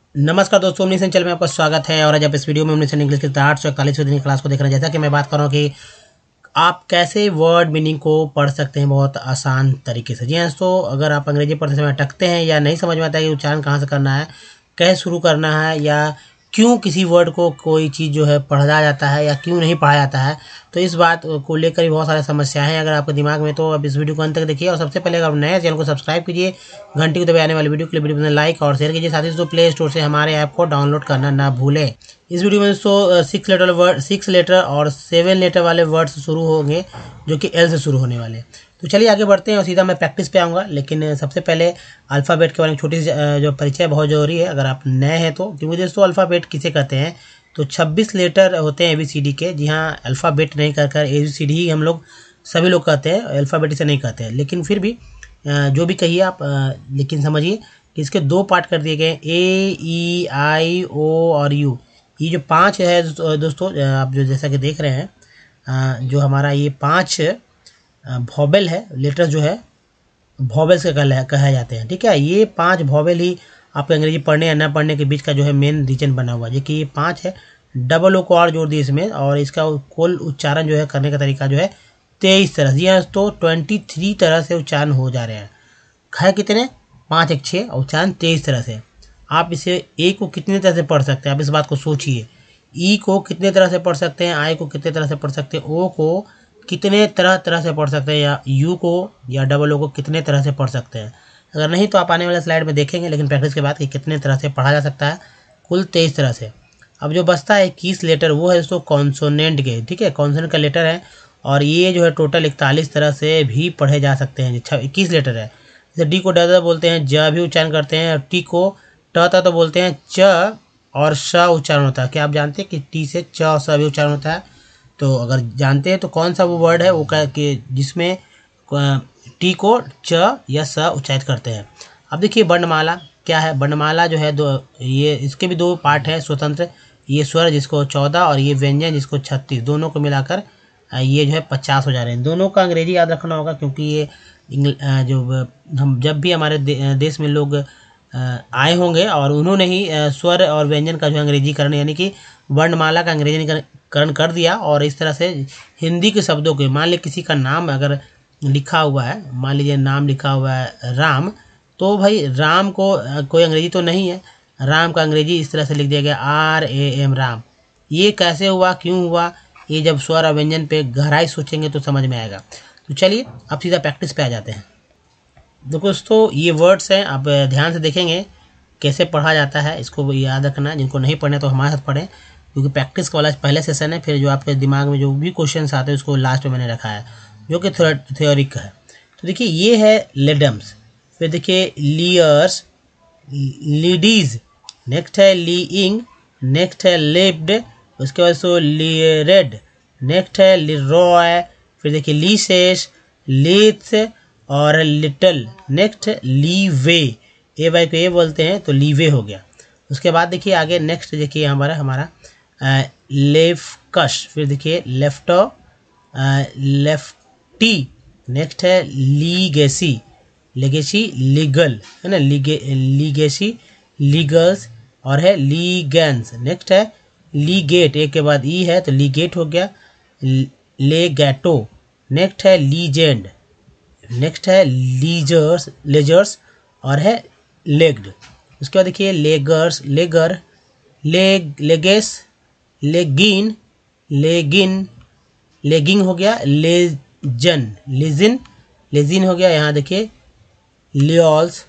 नमस्कार दोस्तों, ओमनीसन चैनल में आपका स्वागत है। और आज आप इस वीडियो में ओमनीसन इंग्लिश की 841 दिन की क्लास को देख रहे हैं। जैसा कि मैं बात कर रहा हूँ कि आप कैसे वर्ड मीनिंग को पढ़ सकते हैं बहुत आसान तरीके से। जी हाँ दोस्तों, अगर आप अंग्रेजी पढ़ते समय अटकते हैं या नहीं समझ में आता है कि उच्चारण कहाँ से करना है, कैसे शुरू करना है, या क्यों किसी वर्ड को कोई चीज़ जो है पढ़ा जाता है या क्यों नहीं पढ़ा जाता है, तो इस बात को लेकर भी बहुत सारी समस्याएं हैं अगर आपके दिमाग में। तो अब इस वीडियो को अंत तक देखिए। और सबसे पहले अगर आप नए चैनल को सब्सक्राइब कीजिए, घंटी को दबाए आने वाली वीडियो के लिए वीडियो में लाइक और शेयर कीजिए। साथ ही दोस्तों प्ले स्टोर से हमारे ऐप को डाउनलोड करना ना भूलें। इस वीडियो में दोस्तों 6 लेटर और 7 लेटर वाले वर्ड्स शुरू होंगे जो कि एल से शुरू होने वाले। तो चलिए आगे बढ़ते हैं और सीधा मैं प्रैक्टिस पे आऊँगा। लेकिन सबसे पहले अल्फ़ाबेट के बारे में छोटी सी जो परिचय बहुत ज़रूरी है अगर आप नए हैं तो। क्योंकि दोस्तों अल्फ़ाबेट किसे कहते हैं, तो 26 लेटर होते हैं ABCD के। जी हाँ, अल्फ़ाबेट नहीं कहकर ABCD ही हम लोग सभी लोग कहते हैं, अल्फ़ाबेट से नहीं कहते हैं। लेकिन फिर भी जो भी कहिए आप, लेकिन समझिए कि इसके 2 पार्ट कर दिए गए, A, E, I, O और U। ये जो 5 है दोस्तों, आप जो जैसा कि देख रहे हैं, जो हमारा ये 5 वॉवेल है, लेटर जो है वॉवेल्स के कहे जाते हैं। ठीक है, ये 5 वॉवेल ही आपके अंग्रेजी पढ़ने या न पढ़ने के बीच का जो है मेन रीजन बना हुआ है। जो कि ये 5 है, डबल ओ को और जोड़ दिए इसमें, और इसका कुल उच्चारण जो है करने का तरीका जो है 23 तरह से। यहाँ तो 23 तरह से उच्चारण हो जा रहे हैं। है कितने, 5 1 6, उच्चारण 23 तरह से। आप इसे ए को कितने तरह से पढ़ सकते हैं, आप इस बात को सोचिए। ई को कितने तरह से पढ़ सकते हैं, आई को कितने तरह से पढ़ सकते हैं, ओ को कितने तरह तरह से पढ़ सकते हैं, या यू को या डबल ओ को कितने तरह से पढ़ सकते हैं। अगर नहीं तो आप आने वाले स्लाइड में देखेंगे, लेकिन प्रैक्टिस के बाद कि कितने तरह से पढ़ा जा सकता है, कुल 23 तरह से। अब जो बचता है 21 लेटर, वो है दोस्तों कॉन्सोनेंट के। ठीक है, कॉन्सोनेंट का लेटर है, और ये जो है टोटल 41 तरह से भी पढ़े जा सकते हैं। 21 लेटर है। जैसे डी को ड बोलते हैं, ज भी उच्चारण करते हैं, और टी को ट तो बोलते हैं, च और श उच्चारण होता है। क्या आप जानते हैं कि टी से च और स भी उच्चारण होता है? तो अगर जानते हैं तो कौन सा वो वर्ड है वो कि जिसमें टी को च या स उच्चारित करते हैं। अब देखिए वर्णमाला क्या है। वर्णमाला जो है ये इसके भी 2 पार्ट है स्वतंत्र। ये स्वर जिसको 14 और ये व्यंजन जिसको 36, दोनों को मिलाकर ये जो है 50 हो जा रहे हैं। दोनों का अंग्रेजी याद रखना होगा, क्योंकि ये जो हम जब भी हमारे देश में लोग आए होंगे और उन्होंने ही स्वर और व्यंजन का जो अंग्रेजीकरण यानी कि वर्णमाला का अंग्रेजीकरण कर दिया। और इस तरह से हिंदी के शब्दों के, मान लीजिए किसी का नाम अगर लिखा हुआ है, मान लीजिए नाम लिखा हुआ है राम, तो भाई राम को कोई अंग्रेजी तो नहीं है, राम का अंग्रेजी इस तरह से लिख दिया गया RAM, राम। ये कैसे हुआ, क्यों हुआ, ये जब स्वर और व्यंजन पे गहराई सोचेंगे तो समझ में आएगा। तो चलिए अब सीधा प्रैक्टिस पे आ जाते हैं। देखो दोस्तों, ये वर्ड्स हैं, आप ध्यान से देखेंगे कैसे पढ़ा जाता है, इसको याद रखना। जिनको नहीं पढ़ना तो हमारे साथ पढ़ें, क्योंकि प्रैक्टिस वाला पहले सेशन है, फिर जो आपके दिमाग में जो भी क्वेश्चंस आते हैं उसको लास्ट में मैंने रखा है, जो कि थ्योरिक है। तो देखिए ये है लेडम्स, फिर देखिए लियर्स, लीडीज, नेक्स्ट है लीइंग, नेक्स्ट है लिप्ड, उसके बाद सो लिरेड, नेक्स्ट है लिरॉय, फिर देखिए लीसेस, लीथ्स और little, next leeway, A Y को ए बोलते हैं तो लीवे हो गया। उसके बाद देखिए आगे नेक्स्ट देखिए हमारा लेफ्कश, फिर देखिए लेफ्टो, लेफ्टी, नेक्स्ट है लीगेसी, लेगेसी लीगल है ना, लीगेसी लीगल्स, और है लीगेंस, नेक्स्ट है लीगेट, एक के बाद ई है तो लीगेट हो गया, लेगैटो, नेक्स्ट है लीजेंड, नेक्स्ट है लीजर्स, लेजर्स, और है लेग्ड। उसके बाद देखिए लेगर्स, लेगर, लेगेस, लेगिन, लेगिन, लेगिंग हो गया, लेजन, लेजिन, लेजिन हो गया। यहाँ देखिए लियोल्स,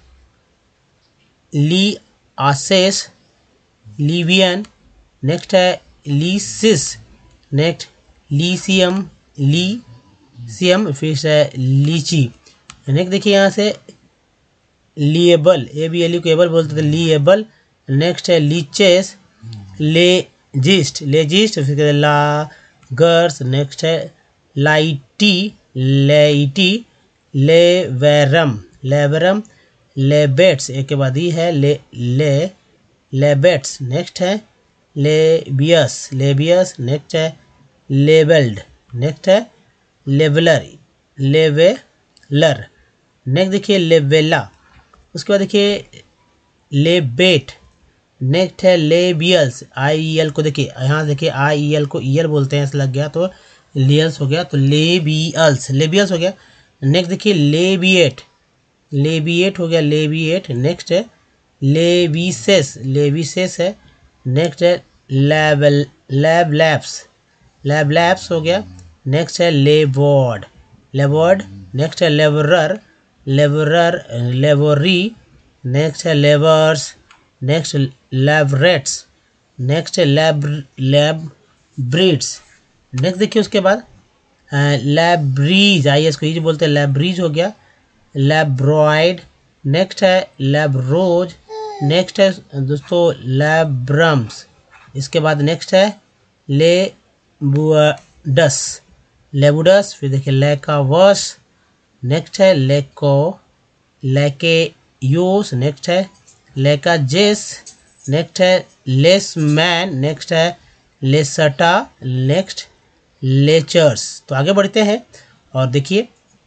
ली आसेस, लीवियन, नेक्स्ट है लीसिस, नेक्स्ट लीसियम, लीसियम, फिर है लीची। नेक्स्ट देखिए यहाँ से लिएबल, ABLE को एबल बोलते थे, लिएबल, नेक्स्ट है लीचेस, लेजिस्ट, लेजिस्ट, फिर लागर्स, नेक्स्ट है लाइटी, लेइटी, लेवेरम, लेवरम, लेबेट्स, एक के बाद ही है लेबेट्स, नेक्स्ट है लेबियस, लेबियस, नेक्स्ट है लेबल्ड, नेक्स्ट है लेवलर, लेवेलर, नेक्स्ट देखिए लेवेला। उसके बाद देखिए लेबेट, नेक्स्ट है लेबियल्स, आई ई एल को देखिए, यहाँ देखिए आई ई एल को ईयर बोलते हैं, ऐसा लग गया तो लेयल्स हो गया, तो लेबियल्स, लेबियल्स हो गया। नेक्स्ट देखिए लेबिएट, लेबिएट हो गया, लेबिएट। नेक्स्ट है लेविसेस, लेविसेस है। नेक्स्ट है lab, lab labs, lab labs हो गया। नेक्स्ट है लेबोर्ड, लेबोर्ड। नेक्स्ट है लेबरर, लेबरर, लेबोरी। नेक्स्ट है लेबर्स। Next labrets. नेक्स्ट है लैब, लैब ब्रीड्स। नेक्स्ट देखिए उसके बाद लैब्रीज, आई एस को ईज बोलते हैं, लैब्रीज हो गया। लैब्रॉइड। नेक्स्ट है लैब्रोज। नेक्स्ट है दोस्तों लैब्रम्स। इसके बाद नेक्स्ट है लेबुडस, लेबुडस। फिर देखिए लेकावस। नेक्स्ट है लेको, लेकेयोस। नेक्स्ट है लेकाजेस। नेक्स्ट है लेसमैन। नेक्स्ट है लेसटा। नेक्स्ट लेचर्स। तो आगे बढ़ते हैं और देखिए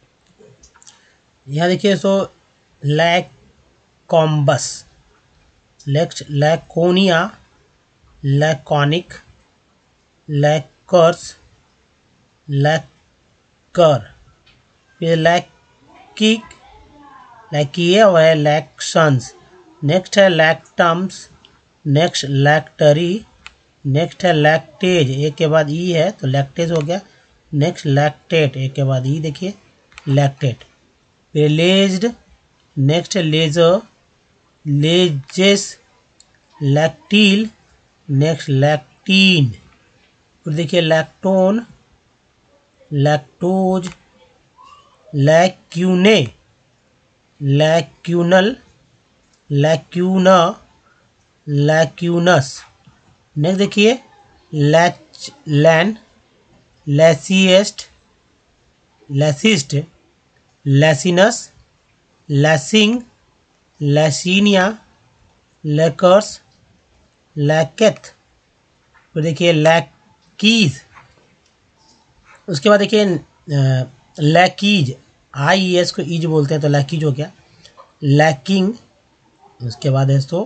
यहाँ देखिए सो लैकॉम्बस, next Laconia, laconic, lacquers, lacquer. फिर लैकिक, लैकिए और है लैक्शंस। नेक्स्ट है लैक्टम्स। नेक्स्ट लैक्टरी। नेक्स्ट है लैक्टेज, एक के बाद ई है तो लैक्टेज हो गया। नेक्स्ट लैक्टेट, एक के बाद ई देखिए लैक्टेट। फिर लेज्ड। नेक्स्ट है लेजर, लेजेस, लैक्टील। नेक्स्ट लैक्टीन। फिर देखिए lactone, lactose, lacunae, lacunal, lacuna, lacunas. Next देखिए लैच, लैन, लैसिएस्ट, लैसिस्ट, लैसिनस, लैसिंग, लैसिनिया, लैकर्स, लैकेथ। फिर देखिए लैकीज। उसके बाद देखिए लैकीज, आई एस को ईज बोलते हैं तो लैकीज हो गया। लैकिंग। उसके बाद है तो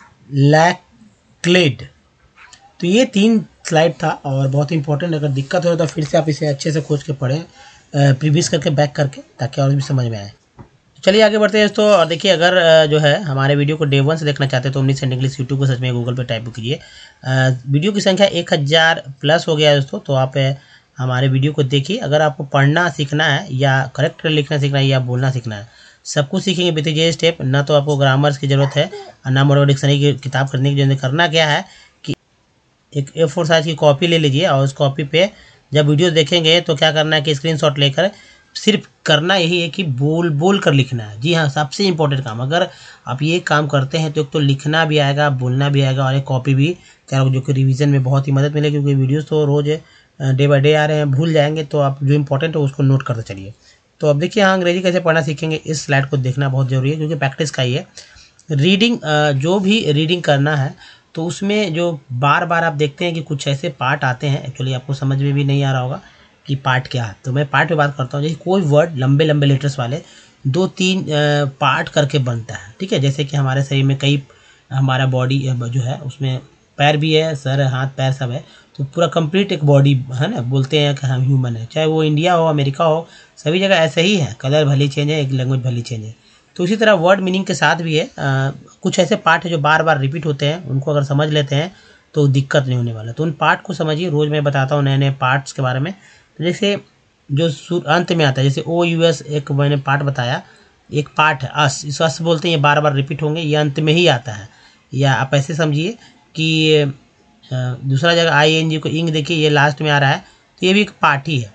लैक्लेड। तो ये 3 स्लाइड था और बहुत इंपॉर्टेंट। अगर दिक्कत हो तो फिर से आप इसे अच्छे से खोज के पढ़ें, प्रीवियस करके, बैक करके, ताकि और भी समझ में आए। तो चलिए आगे बढ़ते हैं दोस्तों। और देखिए अगर जो है हमारे वीडियो को डे 1 से देखना चाहते हैं तो ओमनीसेंट इंग्लिश यूट्यूब को सर्च में गूगल पे टाइप कीजिए। वीडियो की संख्या 1000 प्लस हो गया है दोस्तों, तो आप हमारे वीडियो को देखिए। अगर आपको पढ़ना सीखना है या करेक्ट लिखना सीखना है या बोलना सीखना है, सब कुछ सीखेंगे विद ये स्टेप। ना तो आपको ग्रामर्स की जरूरत है और ना मोटर डिक्शनरी की किताब खरीदने की जरूरत। करना क्या है कि एक A4 साइज की कॉपी ले लीजिए और उस कॉपी पे जब वीडियो देखेंगे तो क्या करना है कि स्क्रीनशॉट लेकर सिर्फ करना यही है कि बोल बोल कर लिखना है। जी हाँ, सबसे इम्पोर्टेंट काम। अगर आप ये काम करते हैं तो एक तो लिखना भी आएगा, बोलना भी आएगा और एक कॉपी भी तैयार, जो कि रिवीजन में बहुत ही मदद मिलेगी। क्योंकि वीडियोस तो रोज डे बाय डे आ रहे हैं, भूल जाएंगे, तो आप जो इंपॉर्टेंट है उसको नोट करते चलिए। तो अब देखिए यहाँ अंग्रेजी कैसे पढ़ना सीखेंगे, इस स्लाइड को देखना बहुत जरूरी है क्योंकि प्रैक्टिस का ही है। रीडिंग, जो भी रीडिंग करना है तो उसमें जो बार बार आप देखते हैं कि कुछ ऐसे पार्ट आते हैं, एक्चुअली आपको समझ में भी नहीं आ रहा होगा कि पार्ट क्या है। तो मैं पार्ट पे बात करता हूँ। जैसे कोई वर्ड लंबे लंबे लेटर्स वाले 2-3 पार्ट करके बनता है, ठीक है। जैसे कि हमारे शरीर में कई, हमारा बॉडी जो है उसमें पैर भी है, सर, हाथ, पैर सब है, तो पूरा कंप्लीट एक बॉडी है ना, बोलते हैं कि हम ह्यूमन है। चाहे वो इंडिया हो, अमेरिका हो, सभी जगह ऐसे ही है। कलर भले चेंज है, एक लैंग्वेज भले चेंज है। तो इसी तरह वर्ड मीनिंग के साथ भी है। कुछ ऐसे पार्ट है जो बार बार रिपीट होते हैं, उनको अगर समझ लेते हैं तो दिक्कत नहीं होने वाला। तो उन पार्ट को समझिए, रोज़ मैं बताता हूँ नए नए पार्ट्स के बारे में। तो जैसे जो अंत में आता है, जैसे OUS एक मैंने पार्ट बताया, एक पार्ट है अस, इस अस बोलते हैं, ये बार बार रिपीट होंगे, ये अंत में ही आता है। या आप ऐसे समझिए कि दूसरा जगह ING को इंग देखिए, ये लास्ट में आ रहा है, तो ये भी एक पार्ट ही है।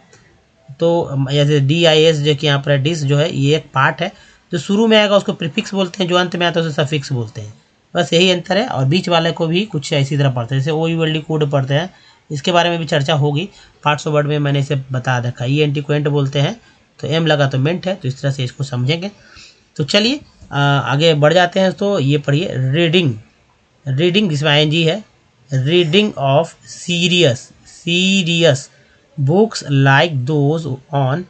तो जैसे DIS जो कि यहाँ पर डिस जो है, ये एक पार्ट है। जो शुरू में आएगा उसको प्रीफिक्स बोलते हैं, जो अंत में आता है उसे सफिक्स बोलते हैं। बस यही अंतर है। और बीच वाले को भी कुछ इसी तरह पढ़ते हैं, जैसे OULD कोड पढ़ते हैं, इसके बारे में भी चर्चा होगी। पार्ट्स ऑफ वर्ड में मैंने इसे बता रखा है। ENT को एंट बोलते हैं, तो M लगा तो मेंट है, तो इस तरह से इसको समझेंगे। तो चलिए आगे बढ़ जाते हैं। तो ये पढ़िए रीडिंग, रीडिंग जिसमें ING है, reading of serious, serious books like those on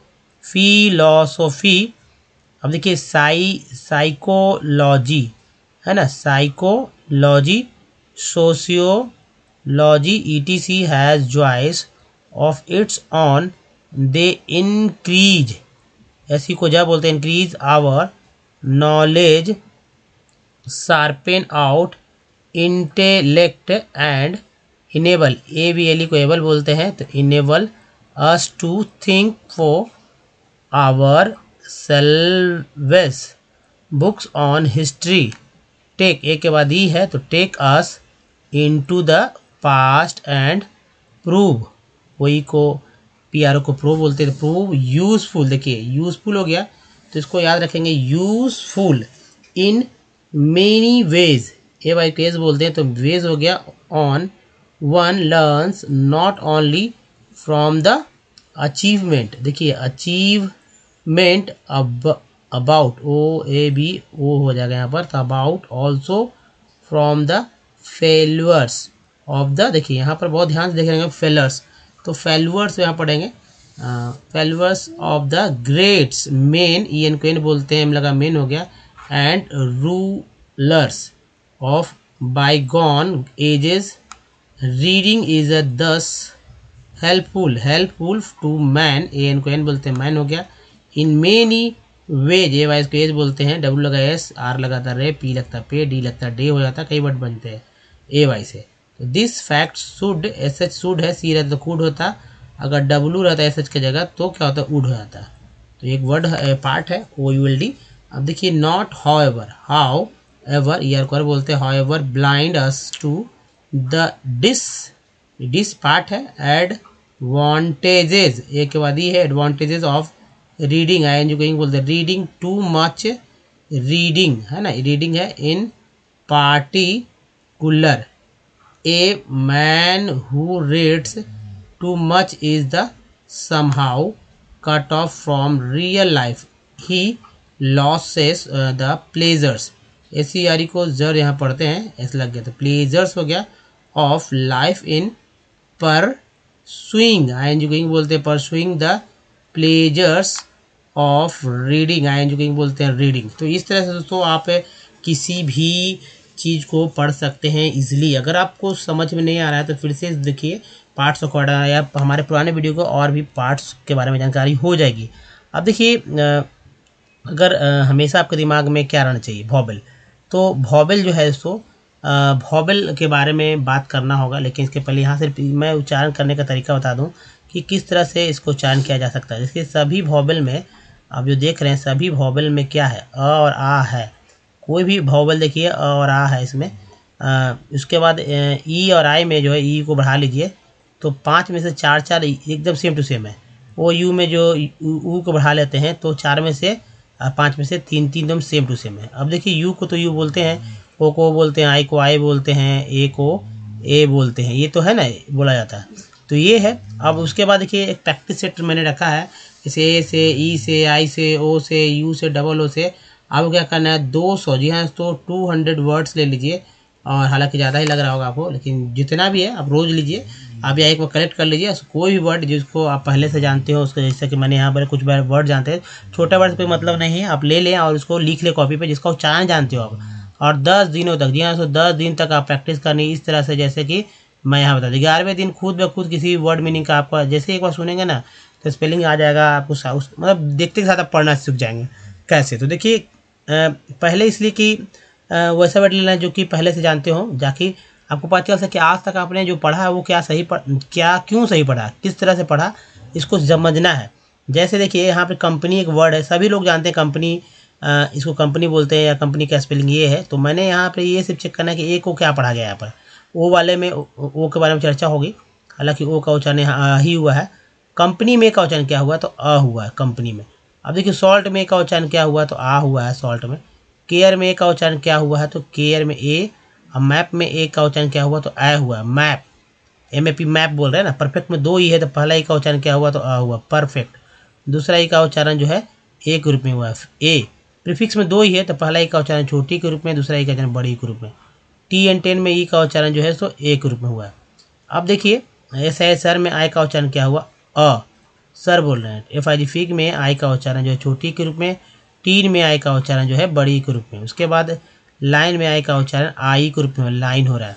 philosophy. अब देखिए साइकोलॉजी है ना, psychology, sociology etc has choice of its own, they increase, ऐसी को क्या बोलते हैं, increase our knowledge, sharpen out intellect and enable, able को able बोलते हैं तो enable us to think for ourselves, books on history, take एक के बाद ही है तो take us into the past and prove, वही को पी को प्रूव बोलते हैं, प्रूव यूजफुल, देखिए यूजफुल हो गया तो इसको याद रखेंगे, useful in many ways, A बाई केस बोलते हैं तो वेज हो गया, on one learns not only from the achievement, देखिए achievement about, O A B O हो जाएगा यहाँ पर, तो about also from the failures of the, देखिए यहाँ पर बहुत ध्यान से देखेंगे फेलर्स, तो फेल्यूअर्स यहाँ पढ़ेंगे, failures of the greats men, E N को एन बोलते हैं, एम लगा मेन हो गया, and rulers of bygone ages, reading is a thus helpful, helpful to man, A N को एन बोलते हैं मैन हो गया, in many ways, A ways को एज बोलते हैं, डब्ल्यू लगा एस, आर लगाता रे, पी लगता पे, डी लगता डे हो जाता, कई वर्ड बनते हैं ए वाई से, तो this fact should, S H should है, सी रहता तो कुड होता, अगर डब्ल्यू रहता है एस एच की जगह तो क्या होता है, उड हो जाता है, तो एक वर्ड पार्ट है ओ यू एल डी। अब देखिए नॉट हाउ एवर ईयर को बोलते हैं, however blind us to the dis part है, एडवांटेजेस एक के बाद ही है, advantages of reading, I N जो कहीं बोलते हैं, रीडिंग टू मच, रीडिंग है ना, रीडिंग है, in particular a man who reads too much is the somehow cut off from real life, he loses the pleasures, ऐसी यारी को जर यहाँ पढ़ते हैं, ऐसे लग गया तो प्लेजर्स हो गया, ऑफ लाइफ इन पर स्विंग, आई एन जो कहीं बोलते हैं, पर swing the pleasures of reading, I N जो कहीं बोलते हैं रीडिंग। तो इस तरह से दोस्तों आप किसी भी चीज़ को पढ़ सकते हैं इजीली। अगर आपको समझ में नहीं आ रहा है तो फिर से देखिए पार्ट्स रिकॉर्डर या हमारे पुराने वीडियो को, और भी पार्ट्स के बारे में जानकारी हो जाएगी। अब देखिए अगर हमेशा आपके दिमाग में क्या रहना चाहिए, वॉवेल, तो वॉवेल जो है इसको वॉवेल के बारे में बात करना होगा, लेकिन इसके पहले यहाँ से मैं उच्चारण करने का तरीका बता दूँ कि किस तरह से इसको उच्चारण किया जा सकता है। इसके सभी वॉवेल में आप जो देख रहे हैं, सभी वॉवेल में क्या है, अ और आ है, कोई भी वॉवेल देखिए अ और आ है इसमें। उसके बाद ई और आई में जो है ई को बढ़ा लीजिए तो 5 में से 4 एकदम सेम टू सेम है। ओ यू में जो यू को बढ़ा लेते हैं तो 4 में से 5 में से 3 एकदम सेम टू सेम है। अब देखिए यू को तो यू बोलते हैं, ओ को बोलते हैं, आई को आई बोलते हैं, ए को ए बोलते हैं, ये तो है ना बोला जाता है, तो ये है। अब उसके बाद देखिए एक प्रैक्टिस सेट मैंने रखा है, जैसे ए से, ई से, आई से, ओ से, यू से, डबल ओ से। आपको क्या करना है 200, जी हाँ, तो 200 वर्ड्स ले लीजिए, और हालांकि ज़्यादा ही लग रहा होगा आपको, लेकिन जितना भी है आप रोज़ लीजिए, आप या एक बार कलेक्ट कर लीजिए कोई भी वर्ड जिसको आप पहले से जानते हो उसको, जैसे कि मैंने यहाँ पर कुछ वर्ड जानते हैं, छोटे वर्ड से कोई मतलब नहीं है, आप ले लें और उसको लिख ले कॉपी पे, जिसका उच्चारण जानते हो आप, और 10 दिनों तक, जी हाँ, तो 10 दिन तक आप प्रैक्टिस करनी इस तरह से, जैसे कि मैं यहाँ बता दूँ 11वें दिन खुद ब खुद किसी वर्ड मीनिंग का आपका जैसे एक बार सुनेंगे ना तो स्पेलिंग आ जाएगा आपको, मतलब देखते के साथ आप पढ़ना सीख जाएंगे। कैसे, तो देखिए पहले इसलिए कि वैसा वर्ड लेना जो कि पहले से जानते हो, जाकि आपको पता चल सके आज तक आपने जो पढ़ा है वो क्या क्यों सही पढ़ा, किस तरह से पढ़ा, इसको समझना है। जैसे देखिए यहाँ पे कंपनी एक वर्ड है, सभी लोग जानते हैं कंपनी, इसको कंपनी बोलते हैं या कंपनी का स्पेलिंग ये है, तो मैंने यहाँ पे ये सिर्फ चेक करना है कि ए को क्या पढ़ा गया यहाँ पर। ओ वाले में ओ के बारे में चर्चा होगी, हालांकि ओ का उच्चारण ही हुआ है। कंपनी में का उच्चारण क्या हुआ, तो अ हुआ है कंपनी में। अब देखिए सॉल्ट में का उच्चारण क्या हुआ, तो आ हुआ है सॉल्ट में। केयर में का उच्चारण क्या हुआ है, तो केयर में ए। अब मैप में ए का उच्चारण क्या हुआ, तो ए हुआ है मैप, MAP मैप बोल रहे हैं ना। परफेक्ट में 2 ई है तो पहला ई का उच्चारण क्या हुआ, तो अ हुआ परफेक्ट। दूसरा ई का उच्चारण जो है ए के रूप में हुआ है ए। प्रीफिक्स में 2 ई है तो पहला ई का उच्चारण छोटी के रूप में, दूसरा ई का उच्चारण बड़ी के रूप में। टी एंड 10 में ई का उच्चारण जो है सो ए के रूप में हुआ है। अब देखिए ऐसा सर में आई का उच्चारण क्या हुआ, अ, सर बोल रहे हैं। FIG फिग में आई का उच्चारण जो है छोटी के रूप में, टीन में आई का उच्चारण जो है बड़ी के रूप में। उसके बाद लाइन में आई का उच्चारण आई के रूप में लाइन हो रहा है।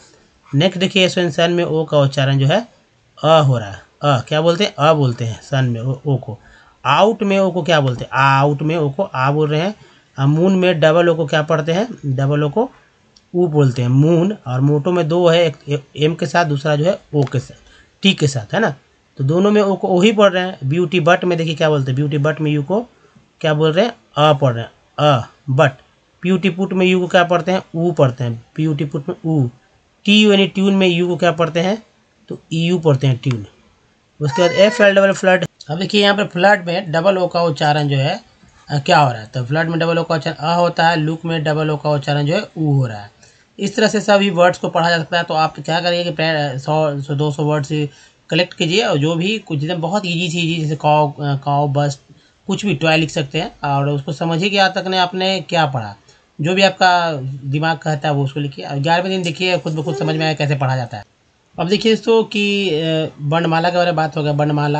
नेक्स्ट देखिए सन में ओ का उच्चारण जो है अ हो रहा है। क्या बोलते हैं? अ बोलते हैं सन में ओ को। आउट में ओ को क्या बोलते हैं? आउट में ओ को आ बोल रहे हैं। मून में डबल ओ को क्या पढ़ते हैं? डबल ओ को ऊ बोलते हैं मून। और मोटो में दो है, एक एम के साथ, दूसरा जो है ओ के साथ, टी के साथ, है ना। तो दोनों में ओ को ओ ही पढ़ रहे हैं। ब्यूटी बट में देखिए क्या बोलते हैं? ब्यूटी बट में यू को क्या बोल रहे हैं? अ पढ़ रहे हैं, अ बट। ब्यूटी पुट में यू को क्या पढ़ते हैं? ऊ पढ़ते हैं। ब्यूटी पुट में ऊ। टी यू यानी ट्यून में यू को क्या पढ़ते हैं? तो ई यू पढ़ते हैं, ट्यून। उसके बाद एफ एल डबल फ्लड। अब देखिए यहाँ पर फ्लड में डबल ओ का उच्चारण जो है क्या हो रहा है? तो फ्लड में डबल ओ का उच्चारण अ होता है, लुक में डबल ओ का उच्चारण जो है ऊ हो रहा है। इस तरह से सभी वर्ड्स को पढ़ा जा सकता है। तो आप क्या करिए कि 100-200 वर्ड्स कलेक्ट कीजिए, और जो भी कुछ एकदम बहुत ईजी से ईजी, जैसे काव काव बस कुछ भी टॉय लिख सकते हैं, और उसको समझिए कि आज तक ने आपने क्या पढ़ा। जो भी आपका दिमाग कहता है वो उसको लिखिए, और 11वें दिन देखिए खुद ब खुद समझ में आया कैसे पढ़ा जाता है। अब देखिए दोस्तों कि वर्णमाला के बारे में बात हो गया। वर्णमाला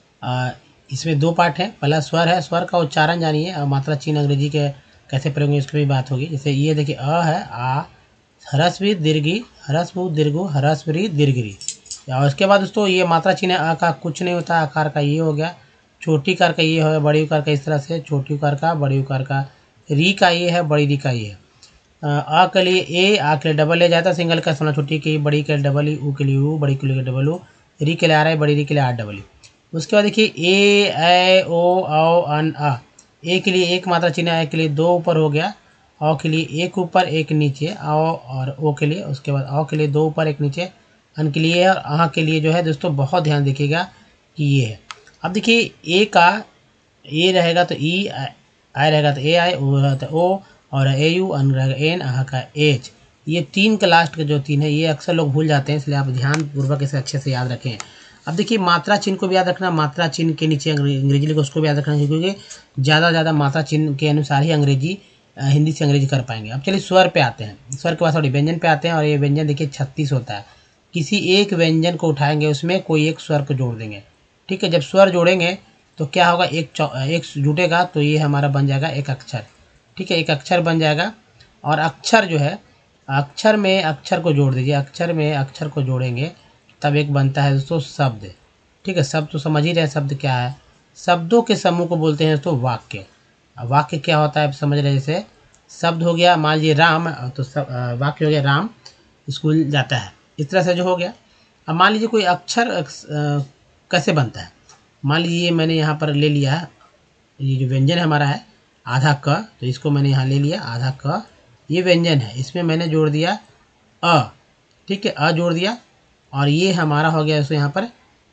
इसमें दो पार्ट है। पहला स्वर है, स्वर का उच्चारण जानिए, और मात्रा चिन्ह अंग्रेजी के कैसे प्रयोग होंगे इसकी भी बात होगी। जैसे ये देखिए अ है, आ, ह्रस्व दीर्घी, ह्रस्व दीर्घु, ह्रस्व दीर्घी। और उसके बाद दोस्तों ये मात्रा चिन्ह अ का कुछ नहीं होता, आकार का ये हो गया, छोटी कार का ये हो गया, बड़ी उकार का इस तरह से, छोटी उकार का, बड़ी उकार का, री का ये है, बड़ी री का ये है। आ के लिए ए, आ के लिए डबल ए जाता है, सिंगल का सोना, छोटी के बड़ी के लिए डबल ई, ऊ के लिए ऊ, बड़ी के लिए डबल ऊ, री के लिए आ रहा है, बड़ी री के लिए आर डबल ई। उसके बाद देखिए ए, ऐ, ओ, औ, अन, आ। ए के लिए एक मात्रा चिन्ह, ए के लिए दो ऊपर हो गया, औ के लिए एक ऊपर एक नीचे, औ और ओ के लिए, उसके बाद औ के लिए दो ऊपर एक नीचे, अन के लिए, और अह के लिए जो है दोस्तों बहुत ध्यान देखिएगा कि ये है। अब देखिए ए का ए रहेगा तो ई, आई रहेगा तो ए आई, ओ रहेगा तो ओ, और ए यू, अन रहेगा एन, आह का एच। ये तीन का लास्ट का जो तीन है ये अक्सर लोग भूल जाते हैं, इसलिए आप ध्यान पूर्वक इसे अच्छे से याद रखें। अब देखिए मात्रा चिन्ह को भी याद रखना। मात्रा चिन्ह के नीचे अंग्रेजी लिखो, उसको भी याद रखना, क्योंकि ज़्यादा ज़्यादा मात्रा चिन्ह के अनुसार ही अंग्रेजी हिंदी से अंग्रेजी कर पाएंगे। अब चलिए स्वर पे आते हैं। स्वर के बाद थोड़ी व्यंजन पे आते हैं, और ये व्यंजन देखिए 36 होता है। किसी एक व्यंजन को उठाएंगे, उसमें कोई एक स्वर को जोड़ देंगे। ठीक है, जब स्वर जोड़ेंगे तो क्या होगा? एक जुटेगा तो ये हमारा बन जाएगा एक अक्षर। ठीक है, एक अक्षर बन जाएगा। और अक्षर जो है, अक्षर में अक्षर को जोड़ दीजिए, अक्षर में अक्षर को जोड़ेंगे तब एक बनता है दोस्तों शब्द। ठीक है, शब्द तो समझ ही रहे शब्द क्या है। शब्दों के समूह को बोलते हैं दोस्तों वाक्य। अब वाक्य क्या होता है आप समझ रहे। जैसे शब्द हो गया, मान लीजिए राम, तो वाक्य हो गया राम स्कूल जाता है, इस तरह से जो हो गया। अब मान लीजिए कोई अक्षर कैसे बनता है। मान लीजिए मैंने यहाँ पर ले लिया है, ये जो व्यंजन हमारा है आधा क, तो इसको मैंने यहाँ ले लिया आधा क, ये व्यंजन है, इसमें मैंने जोड़ दिया अ। ठीक है, अ जोड़ दिया, और ये हमारा हो गया यहाँ पर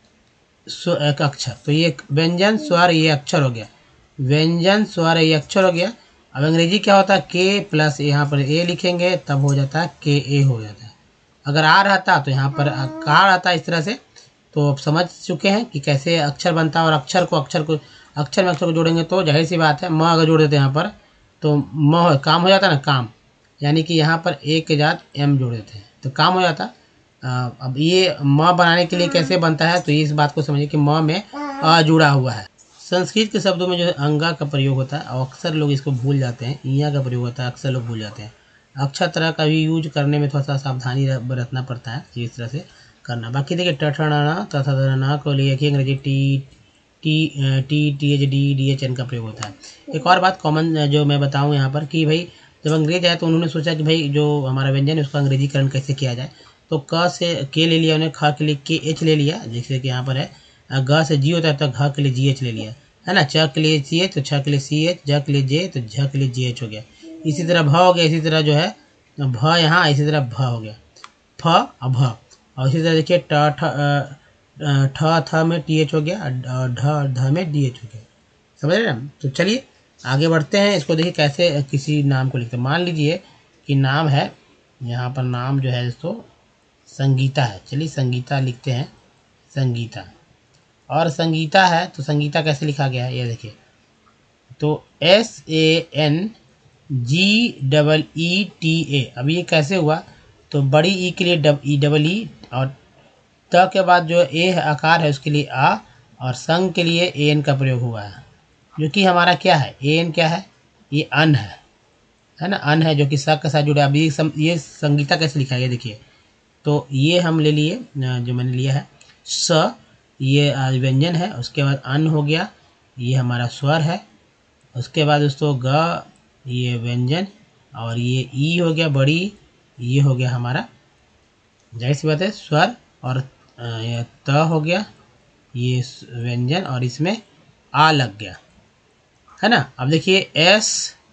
एक अक्षर। तो ये व्यंजन स्वर ये अक्षर हो गया, व्यंजन स्वर ये अक्षर हो गया। अब अंग्रेजी क्या होता है? के प्लस यहाँ पर ए लिखेंगे तब हो जाता है के ए हो जाता है। अगर आ रहता तो यहाँ पर कार आता है, इस तरह से। तो आप समझ चुके हैं कि कैसे अक्षर बनता है। और अक्षर में अक्षर को जोड़ेंगे तो जाहिर सी बात है, म अगर जोड़ देते हैं यहाँ पर तो काम हो जाता है ना, काम। यानी कि यहाँ पर ए के जात एम जोड़ देते हैं तो काम हो जाता। अब ये म बनाने के लिए कैसे बनता है, तो इस बात को समझिए कि म में अ जुड़ा हुआ है। संस्कृत के शब्दों में जो है अंगा का प्रयोग होता है, और अक्सर लोग इसको भूल जाते हैं। इया का प्रयोग होता है, अक्सर लोग भूल जाते हैं। अक्षर तरह का भी यूज करने में थोड़ा सा सावधानी बरतना पड़ता है, इस तरह से करना। बाकी देखिए टठना तथा को लिए अंग्रेजी T H D H N का प्रयोग होता है। एक और बात कॉमन जो मैं बताऊं यहाँ पर कि भाई जब अंग्रेज आए तो उन्होंने सोचा कि भाई जो हमारा व्यंजन है उसका अंग्रेजीकरण कैसे किया जाए। तो क से के ले लिया उन्हें, ख के लिए के एच ले लिया, जैसे कि यहाँ पर है ग से जी होता है तो घ के लिए जी एच ले लिया, है ना। च के लिए सी एच तो छ के लिए सी एच, ज के लिए जे तो झ के लिए जी एच हो गया। इसी तरह भ हो गया, इसी तरह जो है भ यहाँ, इसी तरह भ हो गया फ और भ। और इसी तरह देखिए ठ थ में टी एच हो गया, और ढ ध में डी एच हो गया। समझ रहे ना। तो चलिए आगे बढ़ते हैं। इसको देखिए कैसे किसी नाम को लिखते हैं। मान लीजिए कि नाम है, यहाँ पर नाम जो है दोस्तों संगीता है। चलिए संगीता लिखते हैं, संगीता। और संगीता है तो संगीता कैसे लिखा गया है ये देखिए, तो SANGEE। अब ये कैसे हुआ, तो बड़ी ई के लिए डबल ई, और त के बाद जो ए आकार है उसके लिए आ, और संग के लिए एन का प्रयोग हुआ है, जो कि हमारा क्या है, एन क्या है, ये अन है ना, अन है जो कि स के साथ जुड़ा। अब ये संगीता कैसे लिखा है ये देखिए, तो ये हम ले लिए, जो मैंने लिया है स, ये व्यंजन है। उसके बाद अन्न हो गया, ये हमारा स्वर है। उसके बाद दोस्तों ग, ये व्यंजन, और ये ई हो गया बड़ी, ये हो गया हमारा जाहिर सी बात है स्वर, और ये त हो गया, ये व्यंजन, और इसमें आ लग गया, है ना। अब देखिए एस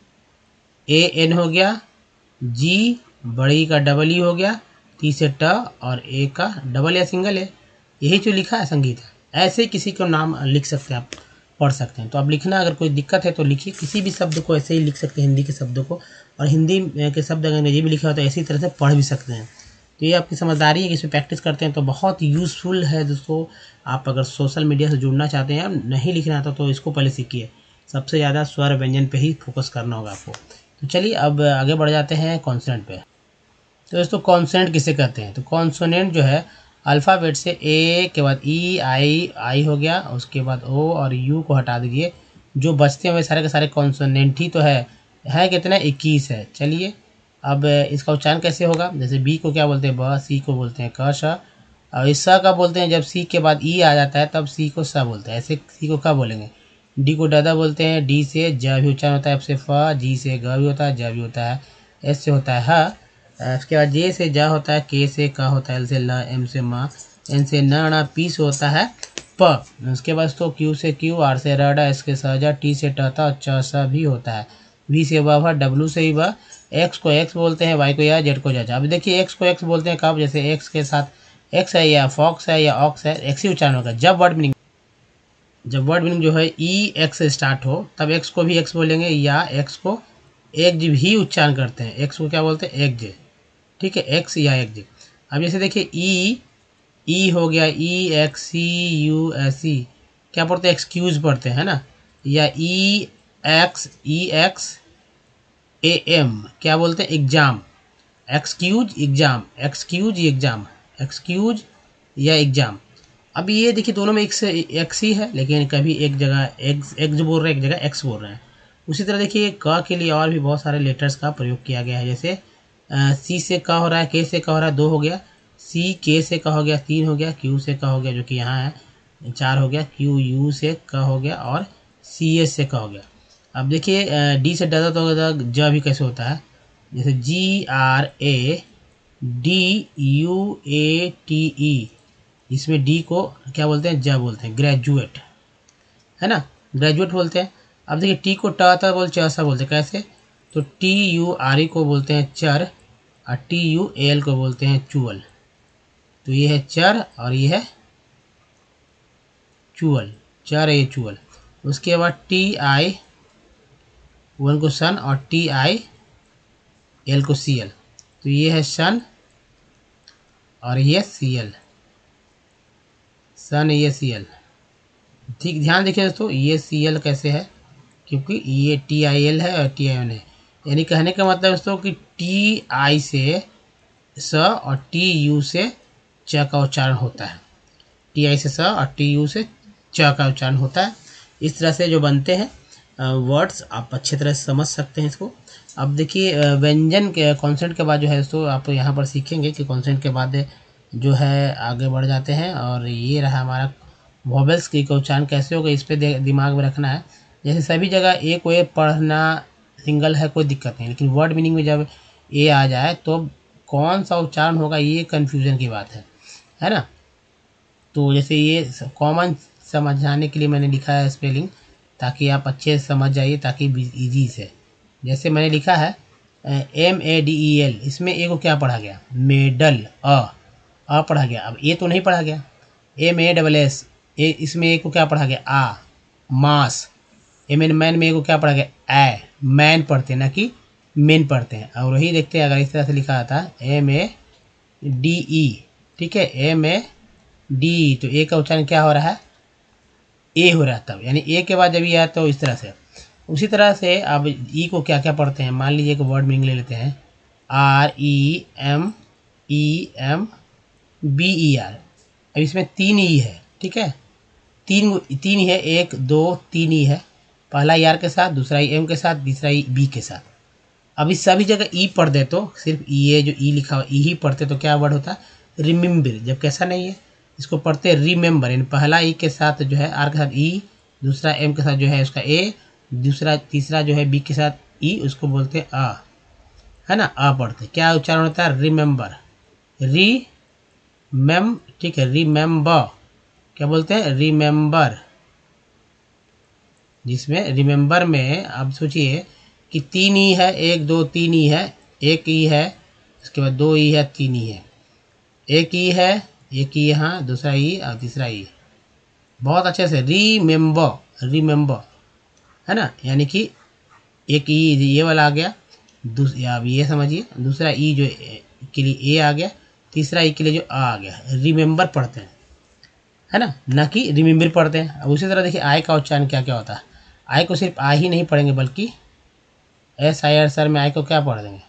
ए एन हो गया, जी बड़ी का डबल ई हो गया, टी से ट, और ए का डबल या सिंगल है। यही जो लिखा है संगीत है। ऐसे किसी को नाम लिख सकते हैं, आप पढ़ सकते हैं। तो अब लिखना अगर कोई दिक्कत है तो लिखिए, किसी भी शब्द को ऐसे ही लिख सकते हैं, हिंदी के शब्दों को, और हिंदी के शब्द अगर अंग्रेजी में लिखा हो तो इसी तरह से पढ़ भी सकते हैं। तो ये आपकी समझदारी है कि इसमें प्रैक्टिस करते हैं तो बहुत यूज़फुल है दोस्तों। आप अगर सोशल मीडिया से जुड़ना चाहते हैं, नहीं लिखना आता तो इसको पहले सीखिए। सबसे ज़्यादा स्वर व्यंजन पे ही फोकस करना होगा आपको। तो चलिए अब आगे बढ़ जाते हैं कॉन्सोनेंट पे। तो दोस्तों कॉन्सोनेंट किसे कहते हैं? तो कॉन्सोनेंट जो है अल्फ़ाबेट से ए के बाद ई आई हो गया, उसके बाद ओ और यू को हटा दीजिए। जो बचते हुए सारे के सारे कॉन्सोनेंट ही तो है कितना? 21 है। चलिए अब इसका उच्चारण कैसे होगा? जैसे बी को क्या बोलते हैं? ब, सी को बोलते हैं क, श, और इस स का बोलते हैं जब सी के बाद ई आ जाता है तब सी को स बोलते हैं। ऐसे सी को क्या बोलेंगे? डी को दादा बोलते हैं, डी से ज भी उच्चारण होता है, एफ से फ, जी से ग भी होता है, ज भी होता है, एस से होता है ह, उसके बाद जे से जा होता है, के से का होता है, एल से ल, एम से मा, एन से न, ण, पी से होता है प। उसके बाद तो क्यू से क्यू, आर से र, एस के स, जा, टी से ट, और च स भी होता है, वी से व, डब्ल्यू से ही व, एक्स को एक्स बोलते हैं, वाई को या, जेड को जा। अब देखिए एक्स को एक्स बोलते हैं कब? जैसे एक्स के साथ एक्स है या फॉक्स है या ऑक्स है, एक्स ही उच्चारण होगा। जब वर्ड मीनिंग जो है ई एक्स से स्टार्ट हो तब एक्स को भी एक्स बोलेंगे, या एक्स को एक जी ही उच्चारण करते हैं। एक्स को क्या बोलते हैं? एक जे, ठीक है, एक्स या एक जे। अब जैसे देखिए ई हो गया, E X C U S E, क्या पढ़ते हैं? एक्सक्यूज पढ़ते हैं ना। या ई एक्स ए एम क्या बोलते हैं? एग्जाम, एक्सक्यूज एग्जाम, एक्सक्यूज या एग्जाम। अब ये देखिए दोनों में एक्स ही है, लेकिन कभी एक जगह एक्स बोल रहे हैं, एक जगह एक्स बोल रहे हैं। उसी तरह देखिए क के लिए और भी बहुत सारे लेटर्स का प्रयोग किया गया है। जैसे सी से का हो रहा है, के से का हो रहा है, 2 हो गया, सी के से का हो गया, 3 हो गया, क्यू से का हो गया जो कि यहाँ है 4 हो गया, क्यू यू से का हो गया, और सी एस से का हो गया। अब देखिए डी से डजा तो ज भी कैसे होता है? जैसे G R A D U A T E, इसमें डी को क्या बोलते हैं? ज बोलते हैं, ग्रेजुएट, है ना, ग्रेजुएट बोलते हैं। अब देखिए टी को टा बोल चा बोलते हैं, कैसे? तो टी यू आर ई को बोलते हैं चर, और टी यू एल को बोलते हैं चुअल। तो ये है चर और ये है चुअल, चर ये चुअल। उसके बाद टी आई वन को सन, और टी आई एल को सी एल, तो ये है सन और ये सी एल, सन ये सी एल। ठीक ध्यान देखिए दोस्तों, ये सी एल कैसे है? क्योंकि ये टी आई एल है और टी आई एन है। यानी कहने का मतलब दोस्तों कि टी आई से स और टी यू से च का उच्चारण होता है, टी आई से स और टी यू से च का उच्चारण होता है। इस तरह से जो बनते हैं वर्ड्स आप अच्छी तरह से समझ सकते हैं इसको। अब देखिए व्यंजन के कॉन्सेंट के बाद जो है दोस्तों आप यहाँ पर सीखेंगे कि कॉन्सेंट के बाद जो है आगे बढ़ जाते हैं। और ये रहा हमारा वॉवेल्स की उच्चारण कैसे होगा, इस पर दिमाग में रखना है। जैसे सभी जगह ए को ए पढ़ना सिंगल है, कोई दिक्कत नहीं, लेकिन वर्ड मीनिंग में जब ए आ जाए तो कौन सा उच्चारण होगा ये कन्फ्यूज़न की बात है ना। तो जैसे ये कॉमन समझाने के लिए मैंने लिखा है स्पेलिंग, ताकि आप अच्छे से समझ जाइए, ताकि इजी से। जैसे मैंने लिखा है MEDEL, इसमें ए को क्या पढ़ा गया? मेडल, अ पढ़ा गया। अब ए तो नहीं पढ़ा गया। MASS, इसमें ए को क्या पढ़ा गया? आ। मास, मैन में ए को क्या पढ़ा गया? ए। मैन पढ़ते हैं ना कि मेन पढ़ते हैं। और वही देखते हैं अगर इस तरह से लिखा आता है MADE, ठीक है, MADE, तो ए का उच्चारण क्या हो रहा है? ए हो रहा है तब, यानी ए के बाद जब ये आया तो इस तरह से। उसी तरह से अब ई को क्या क्या पढ़ते हैं? मान लीजिए कि वर्ड मीनिंग ले लेते हैं, REMEMBER। अब इसमें 3 ई है, ठीक है, तीन ही है, 1 2 3 ई है। पहला ई आर के साथ, दूसरा ई एम के साथ, तीसरा ई बी के साथ। अब इस सभी जगह ई पढ़ दे तो सिर्फ ई ए जो ई लिखा हुआ ई ही पढ़ते तो क्या वर्ड होता? रिमेम्बर, जब कैसा नहीं है इसको पढ़ते हैं रिमेम्बर, यानी पहला ई के साथ जो है आर के साथ ई, दूसरा एम के साथ जो है उसका ए, दूसरा तीसरा जो है बी के साथ ई, उसको बोलते हैं आ, है ना, आ पढ़ते। क्या उच्चारण होता है? रिमेम्बर, ठीक है, रिमेम्बर, क्या बोलते हैं? रिमेम्बर। जिसमें रिमेम्बर में आप सोचिए कि 3 ई है, 1 2 3 ई है, 1 ई है, उसके बाद 2 ई है, 3 ई है, 1 ई है, 1 ई यहाँ, दूसरा ई और तीसरा ई। बहुत अच्छे से रिमेम्बर, रिमेम्बर, है ना, यानी कि एक ई ये वाला आ गया, दूसरा अब ये समझिए, दूसरा ई जो के लिए ए आ गया, तीसरा ई के लिए जो आ गया, रिमेम्बर पढ़ते हैं, है ना कि रिमेम्बर पढ़ते हैं। अब उसी तरह देखिए आई का उच्चारण क्या क्या होता है। आई को सिर्फ आ ही नहीं पढ़ेंगे बल्कि एस आई आर सर में आई को क्या पढ़ देंगे?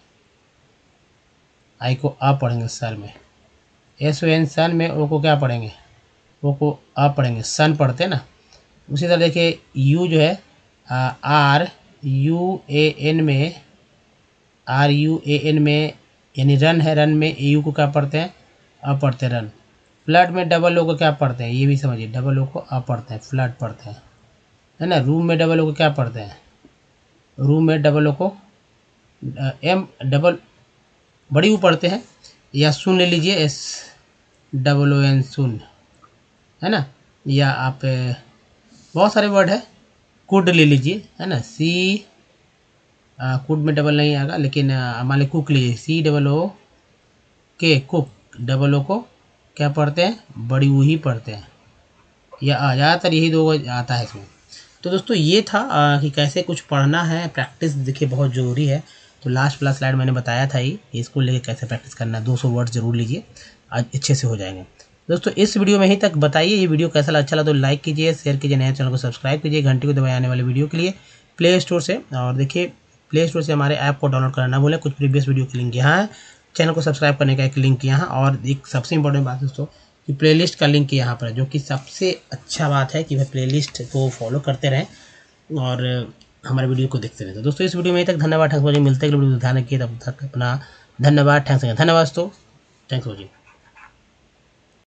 आई को आ पढ़ेंगे सर में। एस ओ एन सन में ओ को क्या पढ़ेंगे? ओ को आ पढ़ेंगे, सन पढ़ते हैं ना। उसी तरह देखिए यू जो है आर यू ए एन में, आर यू ए एन में यानी रन है, रन में ए यू को क्या पढ़ते हैं? आ पढ़ते हैं, रन। फ्लड में डबल ओ को क्या पढ़ते हैं? ये भी समझिए, डबल ओ को आ पढ़ते हैं, फ्लड पढ़ते हैं, है ना। रूम में डबल ओ को क्या पढ़ते हैं? रूम में डबल ओ को एम डबल बड़ी यू पढ़ते हैं, या सुन ले लीजिए, S double O N soon, है ना। या आप बहुत सारे वर्ड है, कुड ले लीजिए, है ना, सी कुड में डबल नहीं आएगा, लेकिन मान लीजिए कुक लीजिए, सी डबल ओ के, कुक, डबल ओ को क्या पढ़ते हैं? बड़ी यू ही पढ़ते हैं, या ज़्यादातर यही दो आता है इसमें। तो दोस्तों ये था कि कैसे कुछ पढ़ना है, प्रैक्टिस देखिए बहुत ज़रूरी है। तो लास्ट वाला स्लाइड मैंने बताया था ही, इसको लेके कैसे प्रैक्टिस करना है। 200 वर्ड जरूर लीजिए, आज अच्छे से हो जाएंगे। दोस्तों इस वीडियो में ही तक, बताइए ये वीडियो कैसा अच्छा लगा तो लाइक कीजिए, शेयर कीजिए, नए चैनल को सब्सक्राइब कीजिए, घंटे को दबाए आने वाले वीडियो के लिए प्ले स्टोर से। और देखिए प्ले स्टोर से हमारे ऐप को डाउनलोड करना ना भूलें, कुछ प्रीवियस वीडियो की लिंक यहाँ है, चैनल को सब्सक्राइब करने का एक लिंक यहाँ, और एक सबसे इंपॉर्टेंट बात दोस्तों कि प्लेलिस्ट का लिंक यहाँ पर है, जो कि सबसे अच्छा बात है कि वह प्लेलिस्ट को फॉलो करते रहें और हमारे वीडियो को देखते रहें। तो दोस्तों इस वीडियो में तक धन्यवाद, थैंक्स फॉर वॉचिंग, मिलते हैं वीडियो ध्यान रखिए, तब तक अपना धन्यवाद, थैंक्स। धन्यवाद दोस्तों, थैंक्स फॉर वॉचिंग।